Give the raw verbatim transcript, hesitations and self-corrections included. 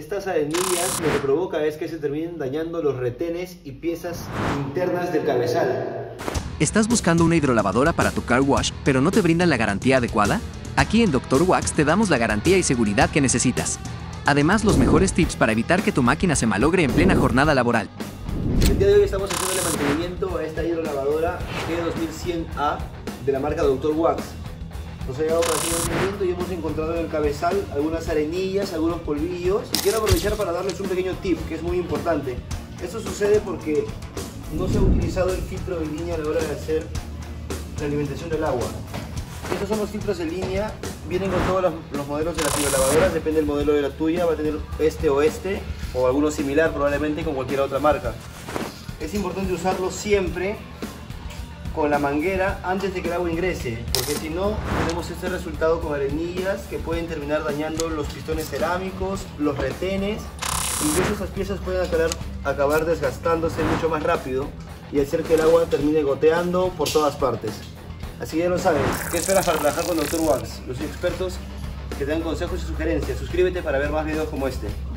Estas arenillas lo que provoca es que se terminen dañando los retenes y piezas internas del cabezal. ¿Estás buscando una hidrolavadora para tu car wash, pero no te brindan la garantía adecuada? Aquí en Doctor Wax te damos la garantía y seguridad que necesitas. Además, los mejores tips para evitar que tu máquina se malogre en plena jornada laboral. El día de hoy estamos haciéndole mantenimiento a esta hidrolavadora G dos mil cien A de la marca Doctor Wax. Nos ha llegado para hacer mantenimiento y hemos encontrado en el cabezal algunas arenillas, algunos polvillos. Y quiero aprovechar para darles un pequeño tip que es muy importante. Esto sucede porque no se ha utilizado el filtro de línea a la hora de hacer la alimentación del agua. Estos son los filtros de línea, vienen con todos los, los modelos de las hidrolavadoras, depende del modelo de la tuya, va a tener este o este, o alguno similar probablemente con cualquier otra marca. Es importante usarlo siempre con la manguera antes de que el agua ingrese, porque si no tenemos este resultado con arenillas que pueden terminar dañando los pistones cerámicos, los retenes. Incluso esas piezas pueden acabar, acabar desgastándose mucho más rápido y hacer que el agua termine goteando por todas partes. Así que ya lo sabes, ¿qué esperas para trabajar con Doctor Wax? Los expertos que te dan consejos y sugerencias. Suscríbete para ver más videos como este.